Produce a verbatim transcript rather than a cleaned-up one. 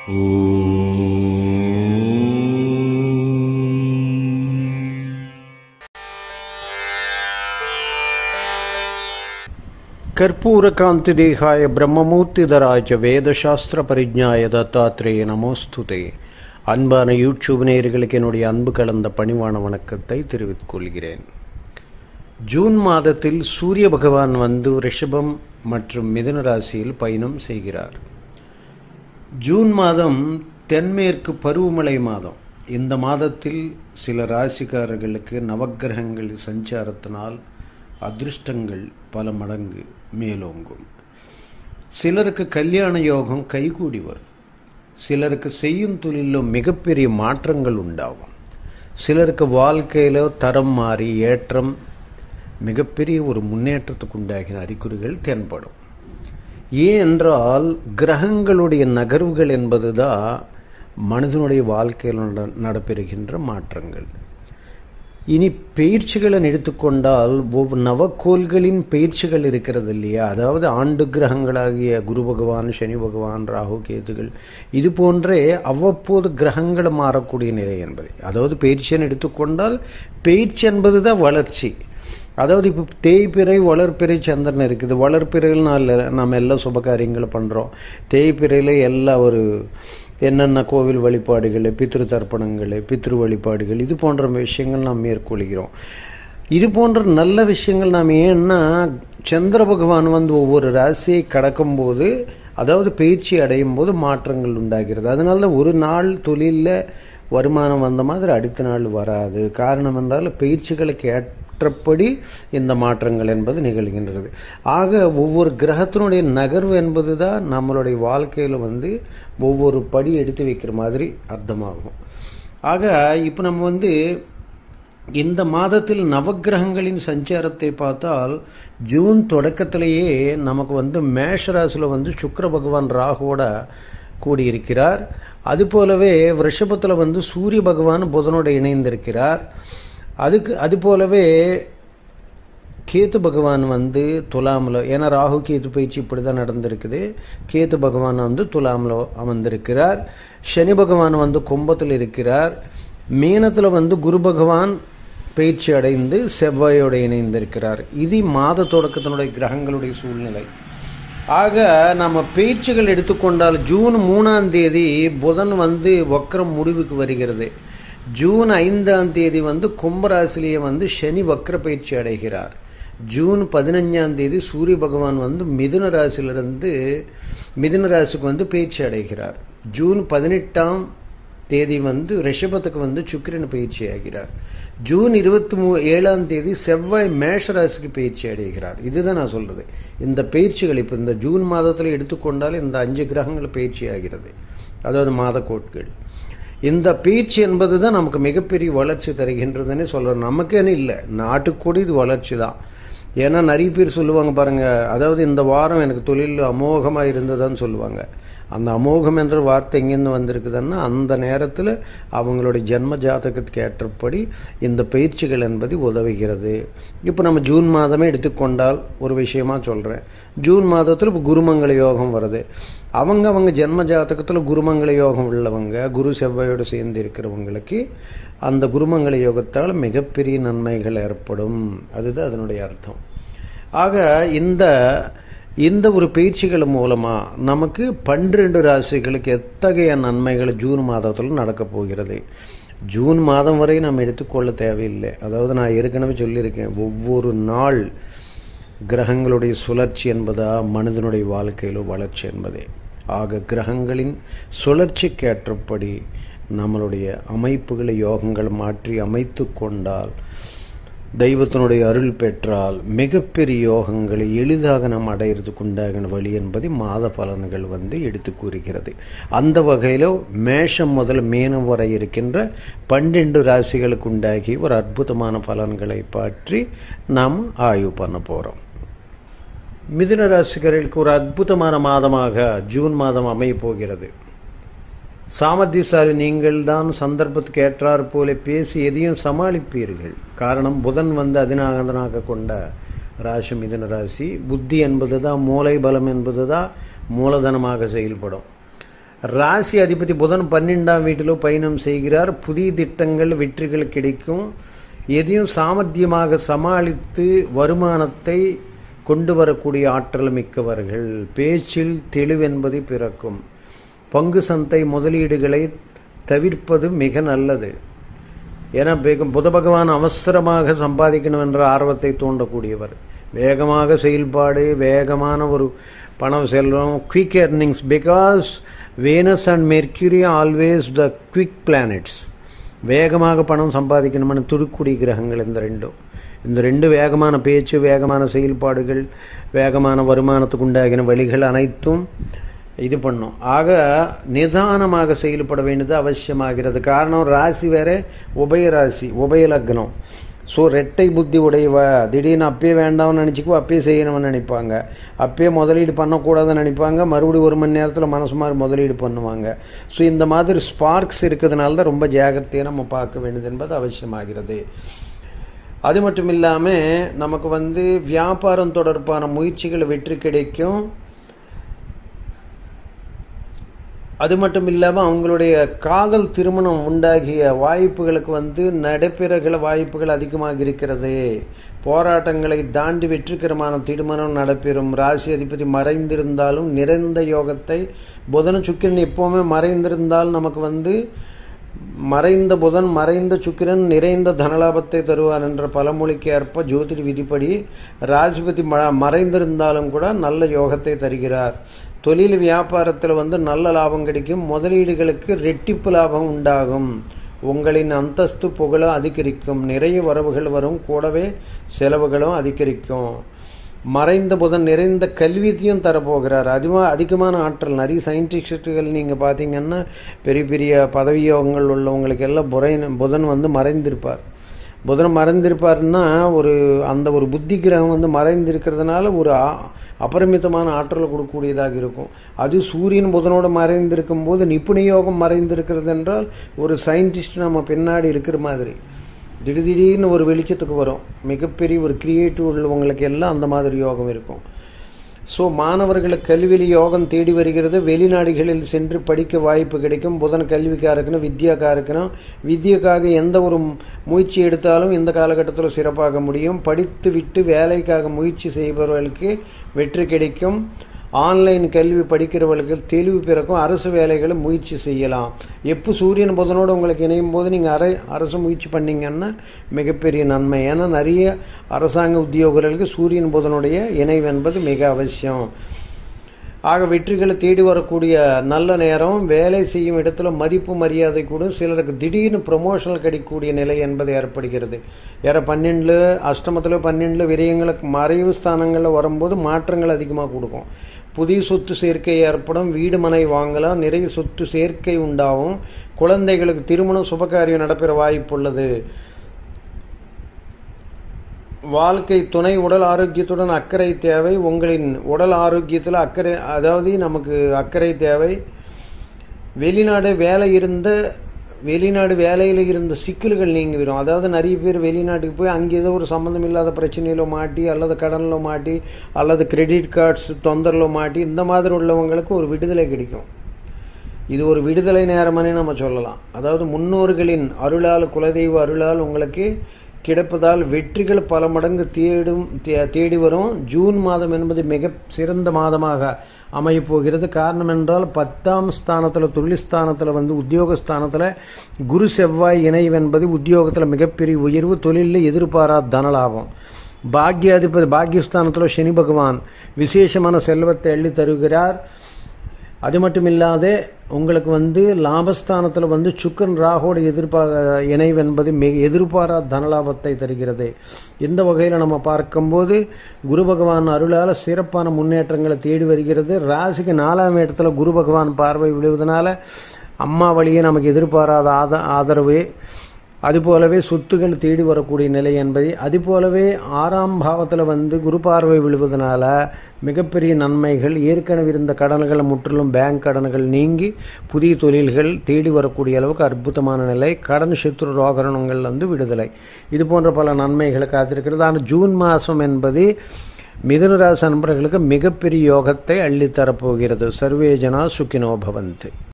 कर्पूरकांतिदेहाय ब्रह्ममूर्तिधराय வேதசாஸ்திர பரிஜ்ஞாய தத்தாத்ரேய நமோஸ்துதே. அன்பான யூடியூப் நேயர்களுக்கு என்னுடைய அன்பு கலந்த பணிவான வணக்கத்தை தெரிவித்துக் கொள்கிறேன். ஜூன் மாதத்தில் சூரிய பகவான் வந்து ரிஷபம் மற்றும் மிதுன ராசியில் பயணம் செய்கிறார். ஜூன் மாதம் தென்மேற்கு பருவமழை மாதம். இந்த மாதத்தில் சில ராசிக்காரர்களுக்கு நவக்கிரகங்கள் சஞ்சாரத்தினால் அதிர்ஷ்டங்கள் பல மடங்கு மேலோங்கும். சிலருக்கு கல்யாண யோகம் கைகூடி வரும். சிலருக்கு செய்யும் தொழிலும் மிகப்பெரிய மாற்றங்கள் உண்டாகும். சிலருக்கு வாழ்க்கையில தரம் மாறி ஏற்றம் மிகப்பெரிய ஒரு முன்னேற்றத்துக்கு உண்டாகின அறிகுறிகள் தென்படும். ஏன் என்றால் கிரகங்களுடைய நகர்வுகள் என்பதுதான் மனிதனுடைய வாழ்க்கையில் நடைபெறுகின்ற மாற்றங்கள். இனி பயிற்சிகளை எடுத்துக்கொண்டால் ஒவ்வொரு நவக்கோள்களின் பயிற்சிகள் இருக்கிறது இல்லையா, அதாவது ஆண்டு கிரகங்களாகிய குரு பகவான், சனி பகவான், ராகு, கேதுகள், இது போன்றே அவ்வப்போது கிரகங்கள் மாறக்கூடிய நிலை என்பது. அதாவது பயிற்சியை எடுத்துக்கொண்டால் பயிற்சி என்பது தான் வளர்ச்சி. அதாவது இப்போ தேய்பிறை வளர்ப்பிறை சந்திரன் இருக்குது. வளர்ப்பிறையில் நான் நம்ம எல்லா சுப காரியங்களை பண்ணுறோம். தேய்பிறையில் எல்லா ஒரு என்னென்ன கோவில் வழிபாடுகள், பித்ரு தர்ப்பணங்கள், பித்ரு வழிபாடுகள், இது போன்ற விஷயங்கள் நாம் மேற்கொள்கிறோம். இது போன்ற நல்ல விஷயங்கள் நாம் ஏன்னா சந்திர பகவான் வந்து ஒவ்வொரு ராசியை கடக்கும்போது, அதாவது பயிற்சி அடையும் போது மாற்றங்கள் உண்டாகிறது. அதனால தான் ஒரு நாள் தொழிலில் வருமானம் வந்த மாதிரி அடுத்த நாள் வராது. காரணம் என்றால் பயிற்சிகளுக்கு ஏற்றபடி இந்த மாற்றங்கள் என்பது நிகழ்கின்றது. ஆக ஒவ்வொரு கிரகத்தினுடைய நகர்வு என்பது தான் நம்மளுடைய வாழ்க்கையில் வந்து ஒவ்வொரு படி எடுத்து வைக்கிற மாதிரி அர்த்தமாகும். ஆக இப்போ நம்ம வந்து இந்த மாதத்தில் நவக்கிரகங்களின் சஞ்சாரத்தை பார்த்தால் ஜூன் தொடக்கத்திலேயே நமக்கு வந்து மேஷ ராசியில் வந்து சுக்கிர பகவான் ராகுவோட கூடியிருக்கிறார். அதுபோலவே ரிஷபத்தில் வந்து சூரிய பகவான் புதனோடு இணைந்திருக்கிறார். அதுக்கு அது போலவே கேத்து பகவான் வந்து துலாமில், ஏன்னா ராகு கேத்து பயிற்சி இப்படி தான் நடந்திருக்குது. கேத்து பகவான் வந்து துலாமில் அமர்ந்திருக்கிறார். சனி பகவான் வந்து கும்பத்தில் இருக்கிறார். மீனத்தில் வந்து குரு பகவான் பயிற்சி அடைந்து செவ்வாயோடு இணைந்திருக்கிறார். இது மாத தொடக்கத்தினுடைய கிரகங்களுடைய சூழ்நிலை. ஆக நம்ம பயிற்சிகள் எடுத்துக்கொண்டால் ஜூன் மூணாம் தேதி புதன் வந்து வக்ரம் முடிவுக்கு வருகிறது. ஜூன் ஐந்தாம் தேதி வந்து கும்பராசிலேயே வந்து சனி வக்ர பயிற்சி அடைகிறார். ஜூன் பதினஞ்சாம் தேதி சூரிய பகவான் வந்து மிதுன ராசியிலிருந்து மிதுன ராசிக்கு வந்து பயிற்சி அடைகிறார். ஜூன் பதினெட்டாம் தேதி வந்து ரிஷபத்துக்கு வந்து சுக்கிரன் பயிற்சி ஆகிறார். ஜூன் இருபத்தி மூ ஏழாம் தேதி செவ்வாய் மேஷ ராசிக்கு பயிற்சி அடைகிறார். இதுதான் நான் சொல்றது. இந்த பயிற்சிகள் இப்போ இந்த ஜூன் மாதத்தில் எடுத்துக்கொண்டால் இந்த அஞ்சு கிரகங்கள் பயிற்சி ஆகிறது, அதாவது மாத கோட்கள். இந்த பயிற்சி என்பது தான் நமக்கு மிகப்பெரிய வளர்ச்சி தருகின்றதுன்னு சொல்கிறோம். நமக்குன்னு இல்லை, நாட்டுக்கூட இது வளர்ச்சி தான். ஏன்னா நிறைய பேர் சொல்லுவாங்க பாருங்க, அதாவது இந்த வாரம் எனக்கு தொழில் அமோகமாக இருந்ததுன்னு சொல்லுவாங்க. அந்த அமோகம் என்ற வார்த்தை எங்கேருந்து வந்திருக்குதுன்னா அந்த நேரத்தில் அவங்களுடைய ஜென்ம ஜாதகத்துக்கு ஏற்றபடி இந்த பயிற்சிகள் என்பது உதவுகிறது. இப்போ நம்ம ஜூன் மாதமே எடுத்துக்கொண்டால் ஒரு விஷயமா சொல்கிறேன். ஜூன் மாதத்தில் இப்போ குருமங்கள யோகம் வருது. அவங்க அவங்க ஜென்ம ஜாதகத்தில் குருமங்கள யோகம் உள்ளவங்க, குரு செவ்வாயோடு சேர்ந்து இருக்கிறவங்களுக்கு அந்த குருமங்கள யோகத்தால் மிகப்பெரிய நன்மைகள் ஏற்படும். அதுதான் அதனுடைய அர்த்தம். ஆக இந்த இந்த ஒரு பயிற்சிகள் மூலமாக நமக்கு பன்னிரண்டு ராசிகளுக்கு எத்தகைய நன்மைகள் ஜூன் மாதத்தில் நடக்கப் போகிறது. ஜூன் மாதம் வரை நம்ம எடுத்துக்கொள்ள தேவையில்லை. அதாவது நான் ஏற்கனவே சொல்லியிருக்கேன், ஒவ்வொரு நாள் கிரகங்களுடைய சுழற்சி என்பதா மனிதனுடைய வாழ்க்கையில் வளர்ச்சி என்பதே. ஆக கிரகங்களின் சுழற்சிக்கு ஏற்றபடி நம்மளுடைய அமைப்புகளை யோகங்கள் மாற்றி அமைத்து கொண்டால், தெய்வத்தினுடைய அருள் பெற்றால் மிகப்பெரிய யோகங்களை எளிதாக நாம் அடையிறதுக்கு உண்டாகின வழி என்பதை மாத பலன்கள் வந்து எடுத்து கூறுகிறது. அந்த வகையில் மேஷம் முதல் மீனம் வரை இருக்கின்ற பன்னெண்டு ராசிகளுக்கு உண்டாகி ஒரு அற்புதமான பலன்களை பற்றி நாம் ஆய்வு பண்ண போகிறோம். மிதுன ராசிகளுக்கு ஒரு அற்புதமான மாதமாக ஜூன் மாதம் அமைய போகிறது. சாமர்த்தியசாலி நீங்கள் தான். சந்தர்ப்பத்துக்கு ஏற்றாற் போல பேசி எதையும் சமாளிப்பீர்கள். காரணம், புதன் வந்து அதிநாகந்தனாக கொண்ட ராசி மிதுன ராசி. புத்தி என்பது தான், மூளை பலம் என்பது தான் மூலதனமாக செயல்படும். ராசி அதிபதி புதன் பன்னெண்டாம் வீட்டிலோ பயணம் செய்கிறார். புதிய திட்டங்கள் வெற்றிகள் கிடைக்கும். எதையும் சாமர்த்தியமாக சமாளித்து வருமானத்தை கொண்டு வரக்கூடிய ஆற்றல் மிக்கவர்கள். பேச்சில் தெளிவென்பது பிறக்கும். பங்கு சந்தை முதலீடுகளை தவிர்ப்பது மிக நல்லது. ஏன்னா புத பகவான் அவசரமாக சம்பாதிக்கணும் என்ற ஆர்வத்தை தூண்டக்கூடியவர். வேகமாக செயல்பாடு, வேகமான ஒரு பணம் செல்வம், quick earnings. Because Venus and Mercury always the quick planets. வேகமாக பணம் சம்பாதிக்கணும்னு துடுக்கூடிய கிரகங்கள் இந்த ரெண்டும். இந்த ரெண்டு வேகமான பேச்சு, வேகமான செயல்பாடுகள், வேகமான வருமானத்துக்கு உண்டாகின வழிகள் அனைத்தும் இது பண்ணும். ஆக நிதானமாக செயல்பட வேண்டியது அவசியமாகிறது. காரணம் ராசி வேற, உபய ராசி, உபய லக்னம். ஸோ ரெட்டை புத்தி உடையவ. திடீர்னு அப்பயே வேண்டாம்னு நினச்சிக்குவோ, அப்பயே செய்யணும்னு நினைப்பாங்க. அப்பயே முதலீடு பண்ணக்கூடாதுன்னு நினைப்பாங்க. மறுபடியும் ஒரு மணி நேரத்தில் மனசு மாதிரி முதலீடு பண்ணுவாங்க. ஸோ இந்த மாதிரி ஸ்பார்க்ஸ் இருக்கிறதுனால தான் ரொம்ப ஜாகிரதையாக நம்ம பார்க்க வேண்டியது என்பது அவசியமாகிறது. அது மட்டும் இல்லாமல் நமக்கு வந்து வியாபாரம் தொடர்பான முயற்சிகள் வெற்றி கிடைக்கும். அது மட்டும் இல்லாமல் அவங்களுடைய காதல் திருமணம் உண்டாகிய வாய்ப்புகளுக்கு வந்து நடைபெறுகிற வாய்ப்புகள் அதிகமாக இருக்கிறது. போராட்டங்களை தாண்டி வெற்றிகரமான திருமணம் நடைபெறும். ராசி அதிபதி மறைந்திருந்தாலும் நிறைந்த யோகத்தை, புதன சுக்கிரன் எப்போவுமே மறைந்திருந்தால் நமக்கு வந்து மறைந்த புதன் மறைந்த சுக்கிரன் நிறைந்த தனலாபத்தை தருவார் என்ற பழமொழிக்கு ஏற்ப ஜோதிட விதிப்படி ராசிபதி மறைந்திருந்தாலும் கூட நல்ல யோகத்தை தருகிறார். தொழில் வியாபாரத்தில் வந்து நல்ல லாபம் கிடைக்கும். முதலீடுகளுக்கு ரெட்டிப்பு லாபம் உண்டாகும். உங்களின் அந்தஸ்து புகழும் அதிகரிக்கும். நிறைய வரவுகள் வரும், கூடவே செலவுகளும் அதிகரிக்கும். மறைந்த புதன் நிறைந்த கல்வியத்தையும் தரப்போகிறார். அதிகமாக அதிகமான ஆற்றல். நிறைய சயின்டிஸ்டுகள் நீங்கள் பார்த்தீங்கன்னா பெரிய பெரிய பதவி யோகங்கள் உள்ளவங்களுக்கு எல்லாம் புதன் புதன் வந்து மறைந்திருப்பார். புதன் மறைந்திருப்பார்னா ஒரு அந்த ஒரு புத்தி கிரகம் வந்து மறைந்திருக்கிறதுனால ஒரு அபரிமிதமான ஆற்றலை கொடுக்கக்கூடியதாக இருக்கும். அது சூரியன் புதனோடு மறைந்திருக்கும் போது நிபுண யோகம் மறைந்திருக்கிறது என்றால் ஒரு சயின்டிஸ்ட் நம்ம பின்னாடி இருக்கிற மாதிரி திடீர் திடீர்னு ஒரு வெளிச்சத்துக்கு வரும். மிகப்பெரிய ஒரு கிரியேட்டிவ் உள்ளவங்களுக்கு எல்லாம் அந்த மாதிரி யோகம் இருக்கும். ஸோ மாணவர்களுக்கு கல்வியில் யோகம் தேடி வருகிறது. வெளிநாடுகளில் சென்று படிக்க வாய்ப்பு கிடைக்கும். புதன் கல்விக்காக இருக்கணும், வித்யாக்காக இருக்கணும். வித்யாக்காக எந்த ஒரு முயற்சி எடுத்தாலும் இந்த காலகட்டத்தில் சிறப்பாக முடியும். படித்து விட்டு வேலைக்காக முயற்சி செய்பவர்களுக்கு வெற்றி கிடைக்கும். ஆன்லைன் கல்வி படிக்கிறவர்களுக்கு தெளிவு பிறக்கும். அரசு வேலைகளை முயற்சி செய்யலாம். எப்போ சூரியன் புதனோடு உங்களுக்கு இணையும் போது நீங்கள் அரை அரசு முயற்சி பண்ணிங்கன்னா மிகப்பெரிய நன்மை. ஏன்னா நிறைய அரசாங்க உத்தியோகர்களுக்கு சூரியன் புதனுடைய இணைவு என்பது மிக அவசியம். ஆக வெற்றிகளை தேடி வரக்கூடிய நல்ல நேரம். வேலை செய்யும் இடத்துல மதிப்பு மரியாதை கூட. சிலருக்கு திடீர்னு ப்ரொமோஷனல் கிடைக்கக்கூடிய நிலை என்பது ஏற்படுகிறது. ஏற பன்னெண்டில் அஷ்டமத்தில் பன்னெண்டில் விரயங்களுக்கு மறைவு ஸ்தானங்களில் வரும்போது மாற்றங்கள் அதிகமாக கொடுக்கும். புதிய சொத்து சேர்க்கை ஏற்படும். வீடு மனை வாங்கலாம். நிறைய சொத்து சேர்க்கை உண்டாகும். குழந்தைகளுக்கு திருமணம் சுபகாரியம் நடைபெற வாய்ப்பு உள்ளது. வாழ்க்கை துணை உடல் ஆரோக்கியத்துடன் அக்கறை தேவை. உங்களின் உடல் ஆரோக்கியத்தில் அக்கறை, அதாவது நமக்கு அக்கறை தேவை. வெளிநாடு வேலை இருந்த வெளிநாடு வேலையில் இருந்த சிக்கல்கள் நீங்கி வரும். அதாவது நிறைய பேர் வெளிநாட்டுக்கு போய் அங்கே ஏதோ ஒரு சம்மந்தம் இல்லாத பிரச்சனையில மாட்டி, அல்லது கடனில் மாட்டி, அல்லது கிரெடிட் கார்ட்ஸ் தொந்தரில் மாட்டி, இந்த மாதிரி உள்ளவங்களுக்கு ஒரு விடுதலை கிடைக்கும். இது ஒரு விடுதலை நேரமனே நம்ம சொல்லலாம். அதாவது முன்னோர்களின் அருளால், குலதெய்வ அருளால் உங்களுக்கு கிடைப்பதால் வெற்றிகள் பல மடங்கு தேடும் தேடி வரும். ஜூன் மாதம் என்பது மிக சிறந்த மாதமாக அமையப்போகிறது. காரணம் என்றால் பத்தாம் ஸ்தானத்தில், தொழில்ஸ்தானத்தில் வந்து உத்தியோகஸ்தானத்தில் குரு செவ்வாய் இணைவு என்பது உத்தியோகத்தில் மிகப்பெரிய உயர்வு. தொழிலில் எதிர்பாராத தனலாபம். பாக்யாதிபதி பாக்யஸ்தானத்தில் சனி பகவான் விசேஷமான செல்வத்தை அள்ளி தருகிறார். அது மட்டும் இல்லாத உங்களுக்கு வந்து லாபஸ்தானத்தில் வந்து சுக்கரன் ராகோட எதிர்பா இணைவு என்பது மிக எதிர்பாராத தனலாபத்தை தருகிறது. இந்த வகையில் நம்ம பார்க்கும்போது குரு பகவான் அருளால் சிறப்பான முன்னேற்றங்களை தேடி வருகிறது. ராசிக்கு நாலாம் இடத்துல குரு பகவான் பார்வை விடுவதனால அம்மா வழியே நமக்கு எதிர்பாராத ஆத ஆதரவு அதுபோலவே சொத்துக்கள் தேடி வரக்கூடிய நிலை என்பதை, அதுபோலவே ஆறாம் பாவத்தில் வந்து குரு பார்வை விழுவதனால மிகப்பெரிய நன்மைகள். ஏற்கனவே இருந்த கடன்கள் முற்றிலும் பேங்க் கடன்கள் நீங்கி புதிய தொழில்கள் தேடி வரக்கூடிய அளவுக்கு அற்புதமான நிலை. கடன் சத்ரு ரோகரணங்கள் வந்து விடுதலை. இது போன்ற பல நன்மைகளை காத்திருக்கிறது. ஆனால் ஜூன் மாதம் என்பது மிதுன ராசி நண்பர்களுக்கு மிகப்பெரிய யோகத்தை அள்ளித்தரப்போகிறது. சர்வே ஜனா சுகினோ பவந்து.